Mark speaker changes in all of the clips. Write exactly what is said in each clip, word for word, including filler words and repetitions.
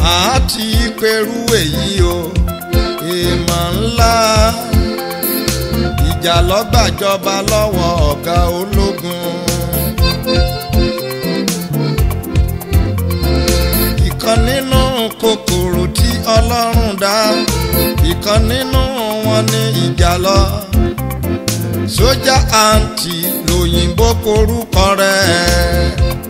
Speaker 1: àti pẹ̀rú èyí o èèmọ̀ ńlá ìjà ló gbàjọba lọ́wọ́ ọ̀gá ológun. ìkan nínú kòkòrò tí Ọlọ́run dá ìkan nínú wọn ní ìjàlọ sójà àǹtí lòyìnbó korúkọ rẹ̀.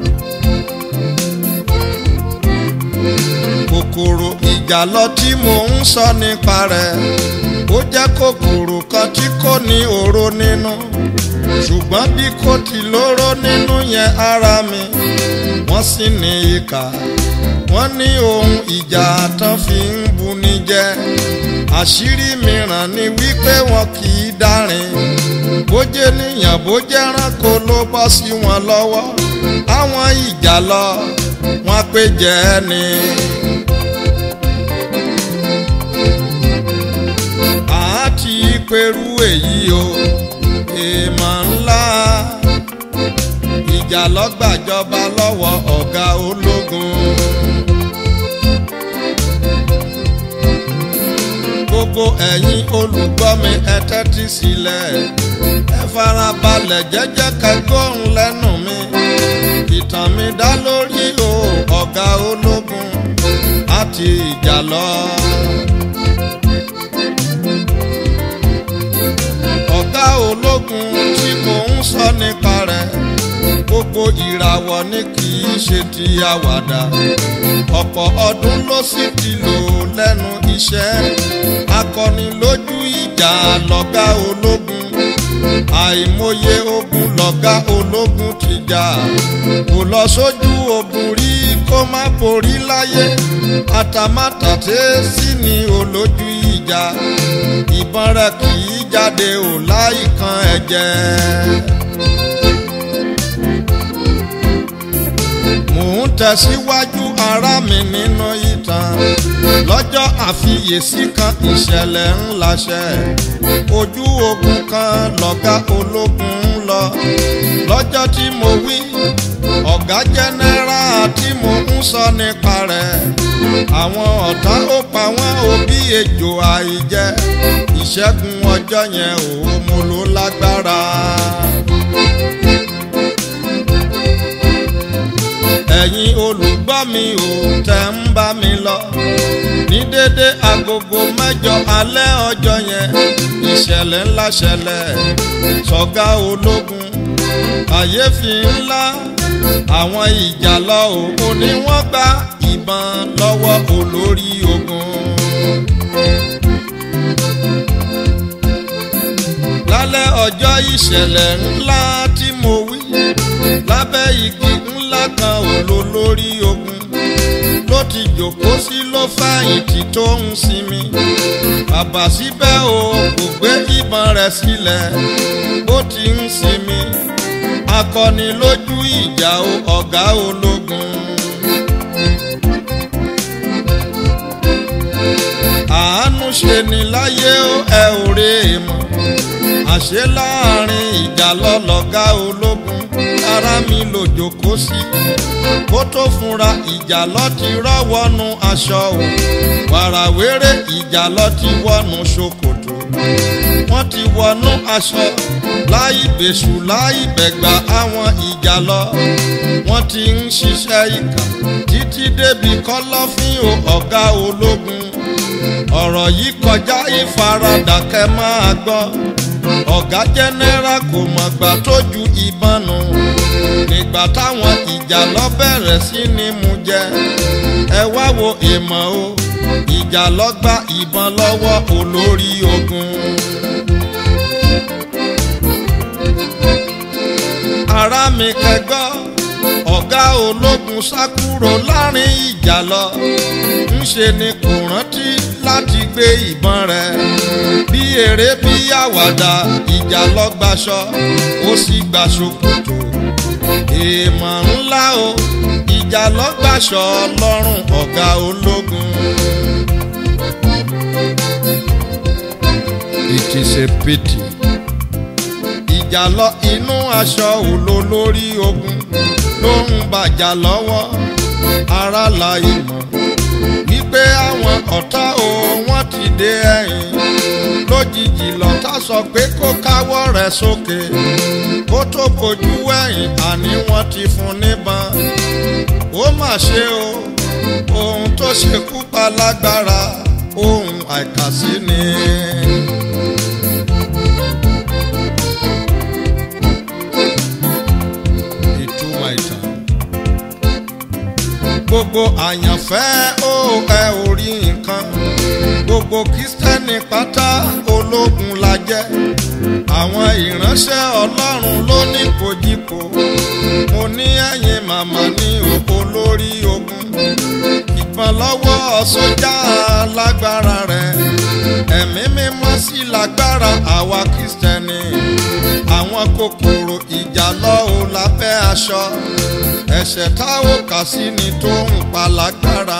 Speaker 1: kòkòrò ìjàlọ tí mò ń sọ nípa rẹ̀ ó jẹ́ kòkòrò kan tí kò ní oró nínú ṣùgbọ́n bí kò ti lóró nínú yẹn ara mi wọ́n sì ní ìkà wọ́n ní ohun ìjà tán fi ń buni jẹ. àṣírí mìíràn ni wípé wọn kì í dárin bójé níyàn bójé ẹranko ló bọ́ sí wọn lọ́wọ́ àwọn ìjàlọ wọn pé jẹ́ ni. àti pẹ̀rú èyí o èèmọ̀ ńlá ìjà ló gbàjọba lọ́wọ́ ọ̀gá ológun. gbogbo ẹ̀yin olùgbọ́ mi ẹ tẹ́tí sílẹ̀ ẹ farabalẹ̀ jẹ́jẹ́ kẹ́gbọ́n lẹ́nu mi. ìtàn mi dá lórí o ọ̀gá ológun àti ìjàlọ. ọ̀gá ológun tí mò ń sọ nípa rẹ̀ gbogbo ìràwọ̀ ni kì í ṣe ti àwàdà ọ̀pọ̀ ọdún ló sì ti lò lẹ́nu iṣẹ́ akọni lójú ìjà lọ̀gá ológun àìmọye ogun lọ̀gá ológun ti jà kò lọ sójú ogun rí kó má borí láyé àtàmátàté sí ni olójú ìjà ìbọn rẹ̀ kì í jáde ò láì kan ẹ̀jẹ̀. mò ń tẹ̀síwájú ara mi nínú ìtàn lọ́jọ́ àfiyèsí kan ìṣẹ̀lẹ̀ ńlá ṣẹ̀ ojú ogun kan lọ̀gá ológun ń lọ lọ́jọ́ tí mo wí ọ̀gá jẹ́nẹ́rà tí mo ń sọ nípa rẹ̀ àwọn ọ̀tá ó pa wọ́n ó bí ejò àìjẹ ìṣẹ́gun ọjọ́ yẹn ò mo ló lágbára. ẹ̀yin olùgbọ́ mi ò tẹ́ ń bá mi lọ ní dédé agogo mẹ́jọ alẹ́ ọjọ́ yẹn ìṣẹ̀lẹ̀ ńlá ṣẹlẹ̀ sọ̀gá ológun kàyéfì ńlá àwọn ìjàlọ òkun ni wọ́n gba ìbọn lọ́wọ́ olórí ogun. lálẹ́ ọjọ́ ìṣẹ̀lẹ̀ ńlá tí mo wí lábẹ́ igi ńlá kan olólórí ogun ló ti jókòó sí ló fẹ̀yìntì tó ń sinmi bàbá síbẹ̀ o kò gbé ìbọn rẹ̀ sílẹ̀ bó ti ń sinmi akọni lójú ìjà o ọ̀gá ológun. àánú ṣe ni láyé o ẹ ò rè é mọ̀ àṣé láàrin ìjà lọ́lọ́gá ológun ara mi ló jókòó sí kó tó fúnra ìjà lọ ti rọ́wọ́nu aṣọ o wàràwéré ìjà lọ ti wọ́nu ṣòkòtò wọ́n ti wọnú aṣọ láì bẹ̀ṣù láì bẹ̀gbà àwọn ìjà lọ wọ́n ti ń ṣiṣẹ́ ìkà títí débi kọ́lọ́fín o ọ̀gá ológun ọ̀rọ̀ yìí kọjá ìfaradà kẹ́ máa gbọ́ ọ̀gá jẹ́nẹ́rà kò mọ̀gbà tó ju ìbọn nù nígbà táwọn ìjàlọ bẹ̀rẹ̀ sí ní mú jẹ ẹ wá wo èèmọ̀ o ìjàlọ gba ìbọn lọ́wọ́ olórí ogun. ará mi kẹgbọ́ ọ̀gá ológun sá kúrò láàrin ìjàlọ ńṣe ni kò rántí láti gbé ìbọn rẹ̀ bí eré bí àwàdà ìjàlọ gbaṣọ ó sì gba ṣòkòtò èèmọ̀ ńlá o ìjàlọ gbaṣọ lọ́rùn ọ̀gá ológun. It is a pity. ìjàlọ inú aṣọ olólórí ogun ló ń bàjà lọ́wọ́ ara la ìmọ̀ wípé àwọn ọ̀tá o wọ́n ti dé ẹ̀yìn lójijì lọ́tá sọ pé kó káwọ́ rẹ̀ sókè kó tó bojú ẹ̀yìn àní wọ́n ti fún níbọn ó mà ṣe o ohun tó ṣekú pa lágbára ohun àìkàsí ni. ìtumọ̀ ìtàn gbogbo àyànfẹ́ ó ẹ ò rí nǹkan gbogbo kristẹni pátá ológun la jẹ́ àwọn ìránṣẹ́ ọlọ́run ló ní kòjìkò mo ní ẹ̀yin màmá ní òpó lórí ogun ìbọn lọ́wọ́ sójà lágbára rẹ̀ ẹ̀mí mímọ́ sí lágbára àwa kristẹni àwọn kòkòrò ìjàlọ́ ò lábẹ́ aṣọ ẹ̀ṣẹ̀ tá ò kà sí ni tó ń pa lágbára.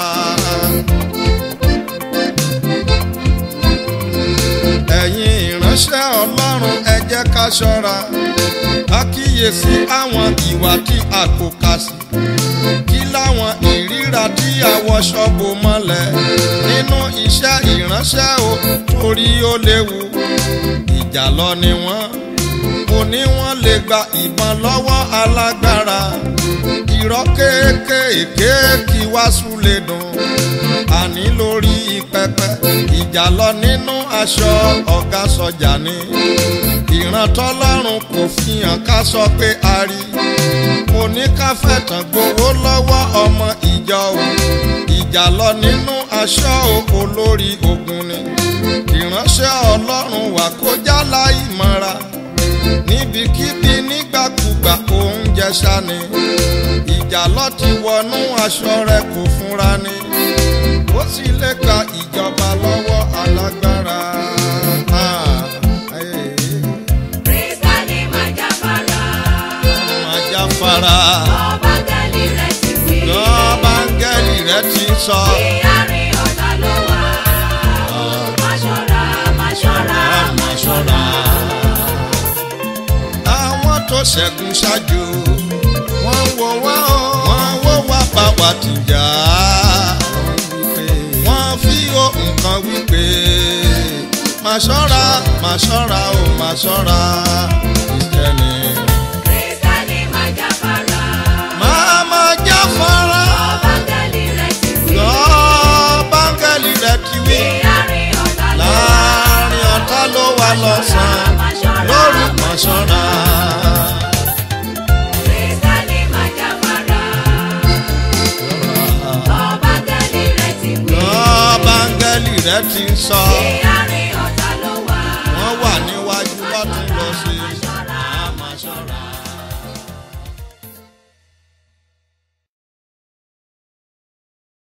Speaker 1: ẹ̀yin ìránṣẹ́ ọlọ́run ẹ jẹ́ ká ṣọ́ra ká kíyèsí àwọn ìwà tí a kò kà sí kí láwọn ìríra tí àwọ̀ ṣọ́bù mọ́lẹ̀ nínú iṣẹ́ ìránṣẹ́ o torí ó léwu ìjàlọ ni wọ́n mo ní wọ́n lè gba ìbọn lọ́wọ́ alágbára irọ́ kéékèèké kí wàásù lè dùn àní lórí pẹpẹ ìjàlọ nínú aṣọ ọ̀gá sọ́jà ni ìran tọ́lọ́run kò fi hàn ká sọ pé a rí mo ní ká fẹ̀tàn gbowó lọ́wọ́ ọmọ ìjọ o ìjàlọ nínú aṣọ olórí ogun ni ìránṣẹ́ ọlọ́run wà kó jálá ìmọ̀ra níbikíbi nígbàkúgbà oúnjẹ ṣáni ìjàlọ ti wọnú aṣọ rẹ̀ kò fúnra ni ó sì lè gba ìjọba lọ́wọ́ alágbára.
Speaker 2: Kristẹni máa jáfara.
Speaker 1: máa jáfara.
Speaker 2: Ọbángẹ́lì rẹ̀ ti wí.
Speaker 1: Ọbángẹ́lì rẹ̀ ti sọ.
Speaker 2: Ìyárin ọ̀tá ló wà. Máa ṣọ́ra, máa ṣọ́ra, máa ṣọ́ra.
Speaker 1: àwọn tó ṣẹ́gun ṣáájú wọ́n wò wá o wọ́n wò wá bá wa tìjà wọ́n fi ohùn kan wípé máa ṣọ́ra máa ṣọ́ra o máa ṣọ́ra Kristẹni.
Speaker 2: Kristẹni máa jáfara.
Speaker 1: máa máa jáfara.
Speaker 2: Ọbángẹ́lì rẹ̀ ti wí.
Speaker 1: Ọbángẹ́lì rẹ̀ ti wí.
Speaker 2: Ìyárin ọ̀tá ló wà.
Speaker 1: láàrin ọ̀tá ló wà lọ́sàn-án lóru máa ṣọ́ra.
Speaker 2: Kristẹni máa jáfara. Ọbángẹ́lì rẹ̀ ti wí.
Speaker 1: Ọbángẹ́lì rẹ̀ ti sọ.
Speaker 2: Ìyárin